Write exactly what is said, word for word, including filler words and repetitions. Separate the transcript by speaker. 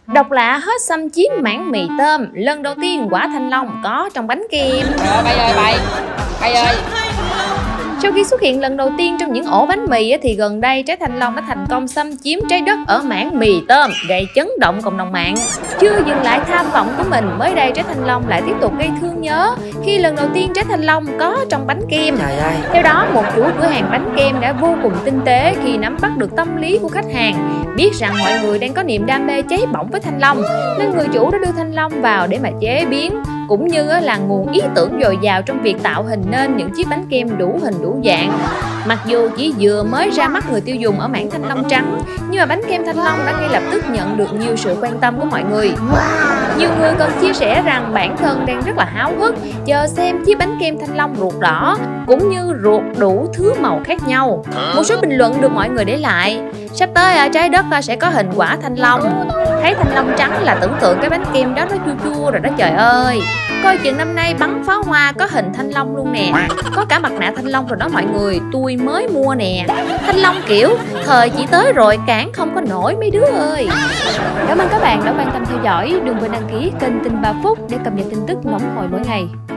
Speaker 1: Độc lạ hết xâm chiếm mảng mì tôm, lần đầu tiên quả thanh long có trong bánh kem.
Speaker 2: Trời bay ơi bay, bay ơi.
Speaker 1: Sau khi xuất hiện lần đầu tiên trong những ổ bánh mì thì gần đây trái thanh long đã thành công xâm chiếm trái đất ở mảng mì tôm, gây chấn động cộng đồng mạng. Chưa dừng lại tham vọng của mình, mới đây trái thanh long lại tiếp tục gây thương nhớ khi lần đầu tiên trái thanh long có trong bánh kem. Theo đó, một chủ cửa hàng bánh kem đã vô cùng tinh tế khi nắm bắt được tâm lý của khách hàng, biết rằng mọi người đang có niềm đam mê cháy bỏng với thanh long, nên người chủ đã đưa thanh long vào để mà chế biến, cũng như là nguồn ý tưởng dồi dào trong việc tạo hình nên những chiếc bánh kem đủ hình đủ dạng. Mặc dù chỉ vừa mới ra mắt người tiêu dùng ở mảng thanh long trắng, nhưng mà bánh kem thanh long đã ngay lập tức nhận được nhiều sự quan tâm của mọi người. Nhiều người còn chia sẻ rằng bản thân đang rất là háo hức chờ xem chiếc bánh kem thanh long ruột đỏ, cũng như ruột đủ thứ màu khác nhau. Một số bình luận được mọi người để lại: sắp tới ở trái đất sẽ có hình quả thanh long. Thấy thanh long trắng là tưởng tượng cái bánh kem đó nó chua chua rồi đó trời ơi. Coi chừng năm nay bắn pháo hoa có hình thanh long luôn nè. Có cả mặt nạ thanh long rồi đó mọi người, tôi mới mua nè. Thanh long kiểu thời chỉ tới rồi cản không có nổi mấy đứa ơi. Cảm ơn các bạn đã quan tâm theo dõi. Đừng quên đăng ký kênh Tin ba Phút để cập nhật tin tức nóng hổi mỗi ngày.